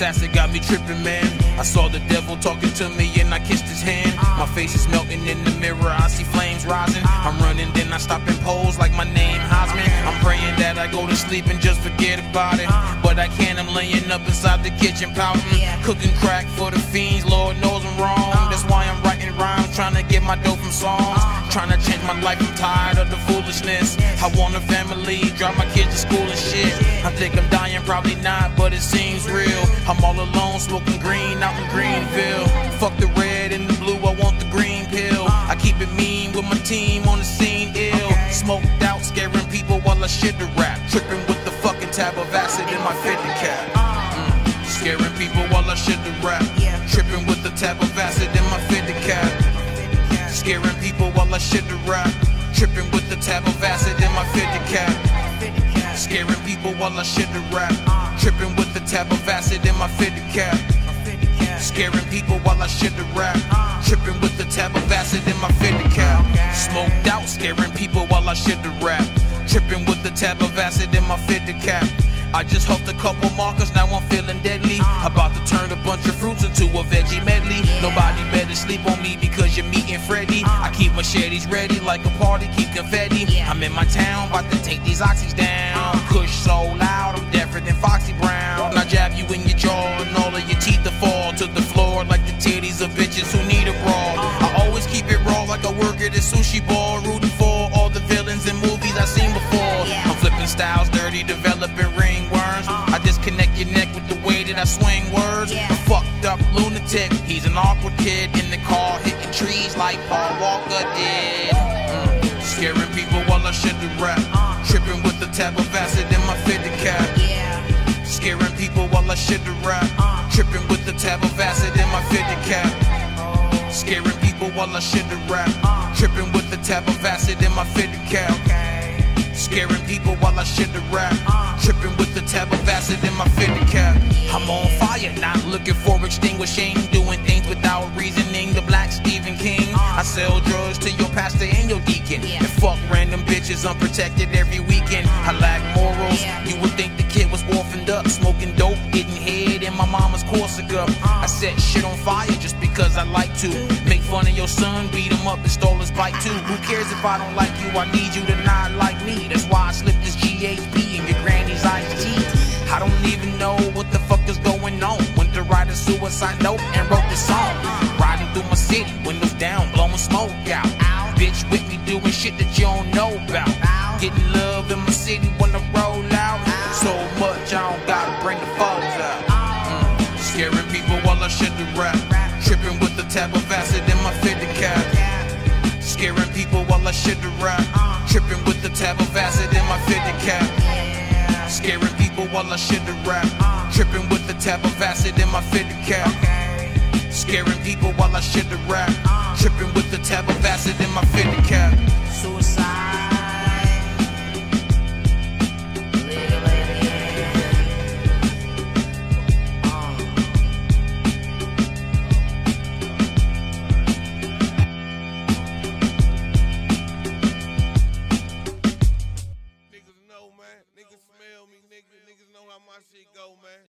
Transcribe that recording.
acid got me tripping, man. I saw the devil talking to me and I kissed his hand. My face is melting in the mirror, I see flames rising. I'm running, then I stop and pose like my name Hosman. I'm praying that I go to sleep and just forget about it, but I can't, I'm laying up inside the kitchen pouting. Cooking crack for the fiends, Lord knows I'm wrong. That's why I'm writing rhymes, trying to get my dough from songs. Trying to change my life, I'm tired of the foolishness. I want a family, drive my kids to school and shit. I think I'm dying, probably not, but it seems real. I'm all alone, smoking green out in Greenville. Fuck the red and the blue, I want the green pill. I keep it mean with my team on the scene, ill. Smoked out, scaring people while I shit the rap. Tripping with the fucking tab of acid in my 50 cap. Scaring people while I shit the rap. Tripping with the tab of acid in my 50 cap. Scaring people while I shit the rap. Tripping with the tab of acid in my 50 cap. Scaring people while I shit the rap. Tripping with the tab of acid in my 50 cap. Scaring people while I shit the rap. Tripping with the tab of acid in my 50 cap. Smoked out, scaring people while I shit the rap. Tripping with the tab of acid in my 50 cap. I just huffed a couple markers, now I'm feeling deadly. About to turn a bunch of fruits into a veggie medley. Nobody better sleep on me because you're meeting Freddy. I keep machetes ready like a party, keep confetti. I'm in my town, about to take these oxys down. Kush so loud, I'm deafer than Foxy Brown. I jab you in your jaw and all of your teeth will fall to the floor like the titties of bitches who need a brawl. I always keep it raw like I work at a sushi bar, rooting for all the villains in movies I've seen before. I'm flipping styles, dirty, developing ringworms. I disconnect your neck with the way that I swing words. A fucked up lunatic, he's an awkward kid in the car, hitting trees like Paul Walker did. Scaring people while I shit the rap. Tripping with the tab of acid in my 50 cap. Scaring people while I shit the rap. Tripping with the tab of acid in my 50 cap. Scaring people while I shit the rap. Tripping with the tab of acid in my 50 cap. Scaring people while I shit the rap. Tripping with the tab of acid in my 50 cap. I'm on fire, not looking for extinguishing. Doing things without reasoning, the black Stephen King. I sell drugs to your pastor and your deacon, and fuck random bitches unprotected every weekend. I lack morals, you would think the kid was orphaned up, smoking dope, getting head in my mama's Corsica. I set shit on fire just because I like to. Make fun of your son, beat him up and stole his bike too. Who cares if I don't like you, I need you to not like me. That's why I slipped this GHB in your granny's iced tea. I don't even know what the fuck is going on. Went to write a suicide note and wrote this song. Riding through my city, windows down, blowing smoke out. Bitch with me doing shit that you don't know about. Getting love in my city when I roll out. So much I don't gotta bring the foes out. Scaring people while I shit the rap. Tripping with the tab of acid in my 50 cap. Scaring people while I shit the rap. Tripping with the tab of acid in my 50 cap. Scaring people while I shit the rap. Tripping with the tab of acid in my 50 cap. Scaring people while I shit the rap. Tripping with the tab of acid in my 50 cap. Suicide. Niggas know, man. Niggas smell me, niggas know how my shit go, man.